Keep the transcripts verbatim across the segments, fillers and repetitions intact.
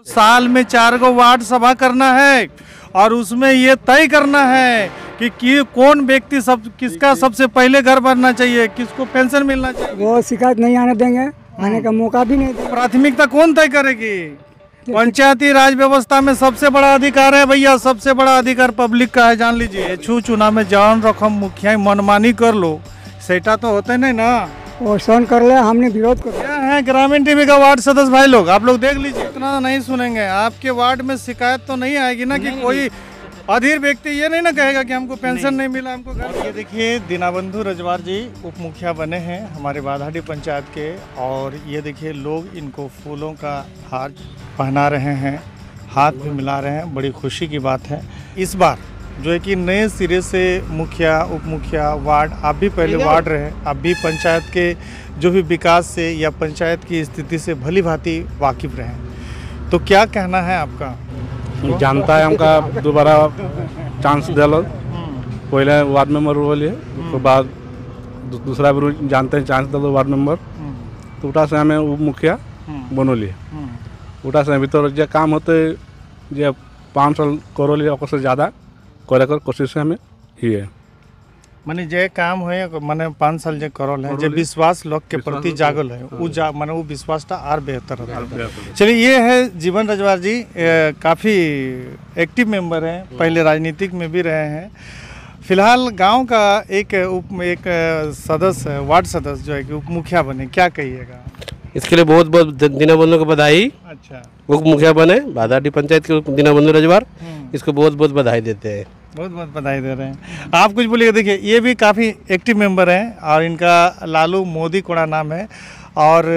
साल में चार गो वार्ड सभा करना है और उसमें ये तय करना है कि, कि कौन व्यक्ति सब किसका सबसे पहले घर बनना चाहिए, किसको पेंशन मिलना चाहिए। वो शिकायत नहीं आने देंगे, आने का मौका भी नहीं देंगे। प्राथमिकता कौन तय करेगी? पंचायती राज व्यवस्था में सबसे बड़ा अधिकार है भैया, सबसे बड़ा अधिकार पब्लिक का है, जान लीजिए। छू चुनाव में जान रकम मुखिया मनमानी कर लो, सेटा तो होता नहीं ना, वो सहन कर ले, हमने विरोध कर क्या है। ग्रामीण टीवी का वार्ड सदस्य भाई लोग, आप लोग देख लीजिए, इतना नहीं सुनेंगे। आपके वार्ड में शिकायत तो नहीं आएगी ना कि कोई अधीर व्यक्ति ये नहीं ना कहेगा कि हमको पेंशन नहीं, नहीं मिला, हमको घर। ये देखिए दीनाबंधु रजवार जी उप मुखिया बने हैं हमारे बाधाडी पंचायत के, और ये देखिए लोग इनको फूलों का हार पहना रहे हैं, हाथ भी मिला रहे हैं, बड़ी खुशी की बात है। इस बार जो है कि नए सिरे से मुखिया उप मुखिया वार्ड, आप भी पहले वार्ड रहे, आप भी पंचायत के जो भी विकास से या पंचायत की स्थिति से भली भांति वाकिफ रहे, तो क्या कहना है आपका? जानता है हमका दोबारा चांस दिलो, पहले वार्ड मेंबर बोलिए, उसके बाद दूसरा भी जानते हैं चांस दिलो वार्ड मेंबर, तो उठा से हमें उप मुखिया बनोलिए, उठा से भीतर जो काम होते जो पाँच साल करो लिए से ज़्यादा करे कर कोशिश से हमें ही है। माने जे काम है माने पाँच साल जे करल है, जे विश्वास लोग के प्रति जागल है, वो जा माने वो विश्वासटा आर बेहतर है। चलिए, ये है जीवन रजवार जी, काफ़ी एक्टिव मेंबर हैं, पहले राजनीतिक में भी रहे हैं। फिलहाल गांव का एक उप एक सदस्य वार्ड सदस्य जो है कि उप मुखिया बने, क्या कहिएगा? इसके लिए बहुत बहुत दीनाबंधु को बधाई। अच्छा, उप मुखिया बने बाधाडी पंचायत के दीनाबंधु रजवार, इसको बहुत बहुत बधाई देते हैं। बहुत बहुत बधाई दे रहे हैं। आप कुछ बोलिए। देखिए ये भी काफ़ी एक्टिव मेंबर हैं और इनका लालू मोदी कोड़ा नाम है, और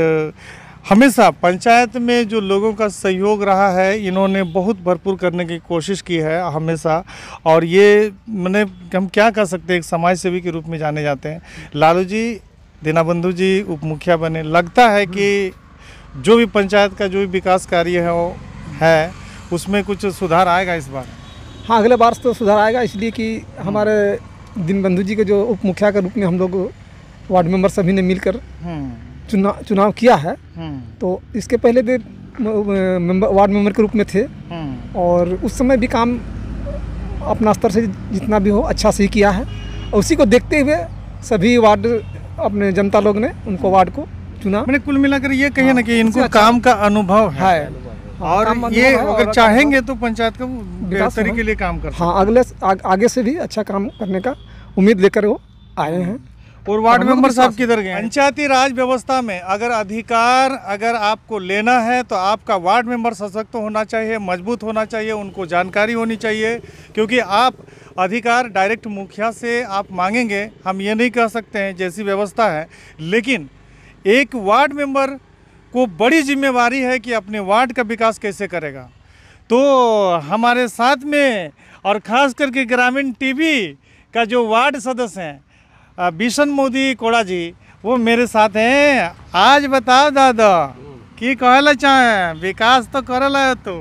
हमेशा पंचायत में जो लोगों का सहयोग रहा है इन्होंने बहुत भरपूर करने की कोशिश की है हमेशा, और ये मैंने हम क्या कह सकते हैं, एक समाज सेवी के रूप में जाने जाते हैं। लालू जी दीनाबंधु जी उप मुखिया बने, लगता है कि जो भी पंचायत का जो भी विकास कार्य है वो है उसमें कुछ सुधार आएगा इस बार? हाँ, अगले बार तो सुधार आएगा, इसलिए कि हमारे दीनबंधु जी के जो उप मुखिया के रूप में हम लोग वार्ड मेंबर सभी ने मिलकर चुनाव चुनाव किया है, तो इसके पहले भी मेंबर वार्ड मेंबर के रूप में थे, और उस समय भी काम अपना स्तर से जितना भी हो अच्छा से ही किया है, और उसी को देखते हुए सभी वार्ड अपने जनता लोग ने उनको वार्ड को चुना। मैंने कुल मिलाकर ये कहिए ना कि इनको काम का अनुभव है, है। और ये अगर चाहेंगे तो पंचायत का बेहतरी के लिए काम कर सकते हैं। हाँ, अगले आग, आगे से भी अच्छा काम करने का उम्मीद लेकर वो आए हैं। और वार्ड मेंबर साहब किधर गए? पंचायती राज व्यवस्था में अगर अधिकार अगर आपको लेना है तो आपका वार्ड मेंबर सशक्त होना चाहिए, मजबूत होना चाहिए, उनको जानकारी होनी चाहिए, क्योंकि आप अधिकार डायरेक्ट मुखिया से आप मांगेंगे, हम ये नहीं कह सकते हैं जैसी व्यवस्था है, लेकिन एक वार्ड मेंबर को बड़ी जिम्मेवारी है कि अपने वार्ड का विकास कैसे करेगा। तो हमारे साथ में और ख़ास करके ग्रामीण टीवी का जो वार्ड सदस्य हैं बिशन मोदी कोड़ा जी, वो मेरे साथ हैं। आज बताओ दादा की कहला चाहे, विकास तो करल है तो?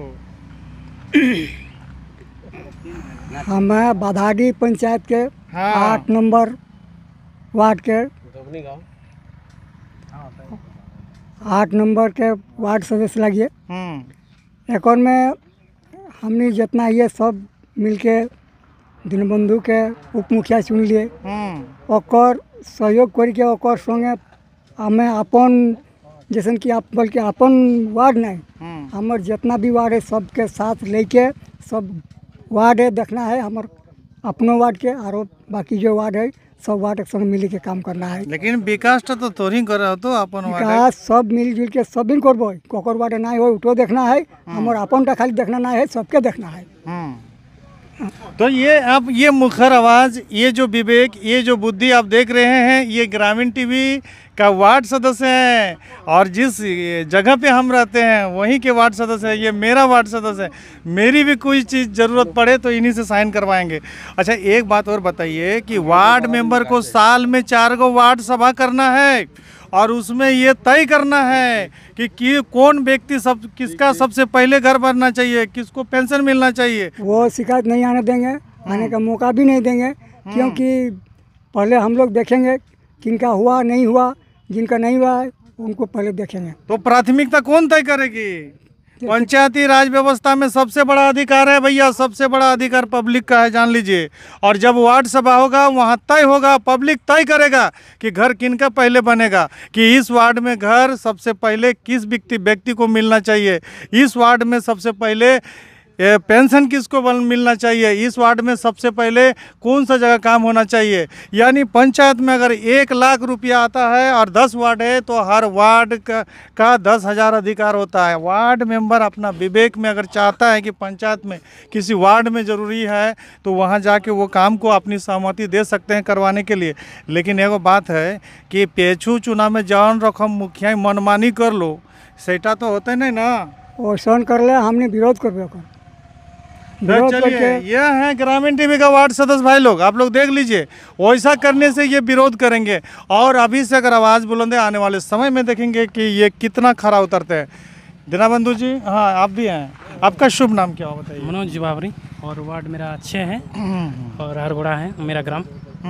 हम बाधाडी पंचायत के हाँ। आठ नंबर वार्ड के आठ नंबर के वार्ड सदस्य लगिए। एक और में हमने जितना ये सब मिलके दीनबंधु के उप मुखिया चुन लिए, और सहयोग करके और संगे हमें अपन जैसे कि आप बल्कि अपन वार्ड नहीं, हमारे जितना भी वार्ड है सबके साथ लेके सब वार्ड है देखना है, हमारे अपनों वार्ड के और बाकी जो वार्ड है सब वार्ड के संग मिल के काम करना है। लेकिन विकास तो तोरी कर तो अपन विकास सब मिलजुल के सब दिन करबो, कोकर वार्ड ना हो उठो देखना है, हमारे अपन का खाली देखना ना है, सबके देखना है। तो ये आप ये मुखर आवाज़, ये जो विवेक, ये जो बुद्धि आप देख रहे हैं, ये ग्रामीण टीवी का वार्ड सदस्य हैं, और जिस जगह पे हम रहते हैं वहीं के वार्ड सदस्य हैं। ये मेरा वार्ड सदस्य है, मेरी भी कोई चीज़ ज़रूरत पड़े तो इन्हीं से साइन करवाएंगे। अच्छा, एक बात और बताइए कि वार्ड मेंबर को साल में चार गो वार्ड सभा करना है, और उसमें ये तय करना है कि, कि कौन व्यक्ति सब किसका सबसे पहले घर बनना चाहिए, किसको पेंशन मिलना चाहिए। वो शिकायत नहीं आने देंगे, आने का मौका भी नहीं देंगे, क्योंकि पहले हम लोग देखेंगे किनका हुआ नहीं हुआ, जिनका नहीं हुआ है उनको पहले देखेंगे। तो प्राथमिकता कौन तय करेगी? पंचायती राज व्यवस्था में सबसे बड़ा अधिकार है भैया, सबसे बड़ा अधिकार पब्लिक का है, जान लीजिए। और जब वार्ड सभा होगा वहाँ तय होगा, पब्लिक तय करेगा कि घर किनका पहले बनेगा, कि इस वार्ड में घर सबसे पहले किस व्यक्ति व्यक्ति को मिलना चाहिए, इस वार्ड में सबसे पहले ये पेंशन किसको बन मिलना चाहिए, इस वार्ड में सबसे पहले कौन सा जगह काम होना चाहिए। यानी पंचायत में अगर एक लाख रुपया आता है और दस वार्ड है तो हर वार्ड का, का दस हज़ार अधिकार होता है। वार्ड मेंबर अपना विवेक में अगर चाहता है कि पंचायत में किसी वार्ड में ज़रूरी है तो वहाँ जाके वो काम को अपनी सहमति दे सकते हैं करवाने के लिए। लेकिन एगो बात है कि पेछू चुनाव में जौन रकम मुखिया मनमानी कर लो सेटा तो होते नहीं ना, वैसा कर ले हमने विरोध कर विरोध चलिए करके यह है ग्रामीण टीवी का वार्ड सदस्य भाई लोग, आप लोग देख लीजिए। वैसा करने से ये विरोध करेंगे और अभी से अगर आवाज़ बुलंद है आने वाले समय में देखेंगे कि ये कितना खरा उतरते हैं। दीनाबंधु जी, हाँ आप भी हैं, आपका शुभ नाम क्या हो बताइए? मनोज जुबावरी, और वार्ड मेरा अच्छे है और हरगोड़ा है मेरा ग्राम,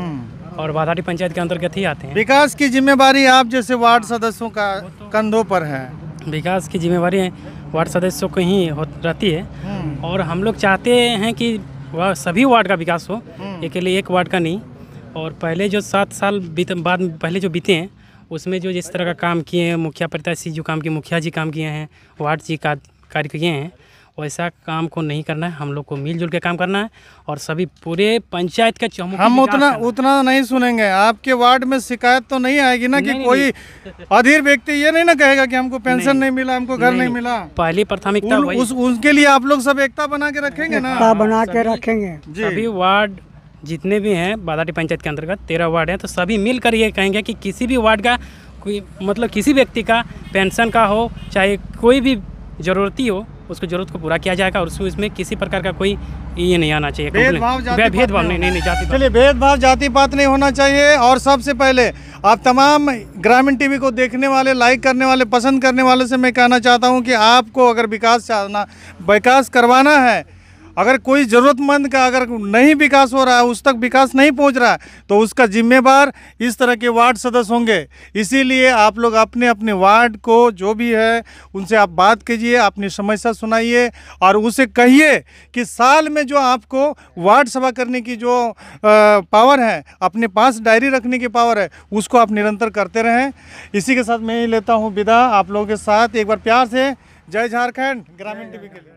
और बाधाटी पंचायत के अंतर्गत ही आते हैं। विकास की जिम्मेवारी आप जैसे वार्ड सदस्यों का कंधों पर है। विकास की जिम्मेवारी वार्ड सदस्यों को ही हो रहती है और हम लोग चाहते हैं कि वह सभी वार्ड का विकास हो, अकेले एक वार्ड का नहीं। और पहले जो सात साल बीत बाद पहले जो बीते हैं उसमें जो जिस तरह का काम किए हैं, मुखिया प्रत्याशी जो काम किए, मुखिया जी काम किए हैं, वार्ड जी का कार्य किए हैं, वैसा काम को नहीं करना है। हम लोग को मिलजुल के काम करना है और सभी पूरे पंचायत का चौमुखी हम विकास उतना करना है। उतना नहीं सुनेंगे। आपके वार्ड में शिकायत तो नहीं आएगी ना कि नहीं, कोई नहीं। अधीर व्यक्ति ये नहीं ना कहेगा कि हमको पेंशन नहीं, नहीं। मिला, हमको घर नहीं, नहीं, मिला। पहली प्राथमिकता उन, वही उस उनके लिए आप लोग सब एकता बना के रखेंगे ना? एकता बना के रखेंगे। जी। सभी वार्ड जितने भी हैं बाधाटी पंचायत के अंतर्गत तेरह वार्ड हैं, तो सभी मिलकर ये कहेंगे कि किसी भी वार्ड का कोई मतलब किसी व्यक्ति का पेंशन का हो चाहे कोई भी ज़रूरती हो उसको ज़रूरत को पूरा किया जाएगा और उसमें इसमें किसी प्रकार का कोई ये नहीं आना चाहिए, भेदभाव जाति complaint। भेदभाव पात नहीं नहीं नहीं जाति पात। चलिए, भेदभाव जाति पात नहीं होना चाहिए। और सबसे पहले आप तमाम ग्रामीण टीवी को देखने वाले, लाइक करने वाले, पसंद करने वाले से मैं कहना चाहता हूं कि आपको अगर विकास चाहना विकास करवाना है, अगर कोई ज़रूरतमंद का अगर नहीं विकास हो रहा है, उस तक विकास नहीं पहुंच रहा है, तो उसका जिम्मेवार इस तरह के वार्ड सदस्य होंगे। इसीलिए आप लोग अपने अपने वार्ड को जो भी है उनसे आप बात कीजिए, अपनी समस्या सुनाइए और उसे कहिए कि साल में जो आपको वार्ड सभा करने की जो आ, पावर है, अपने पास डायरी रखने की पावर है, उसको आप निरंतर करते रहें। इसी के साथ मैं ही लेता हूँ विदा आप लोगों के साथ। एक बार प्यार से जय झारखंड ग्रामीण टीवी के लिए।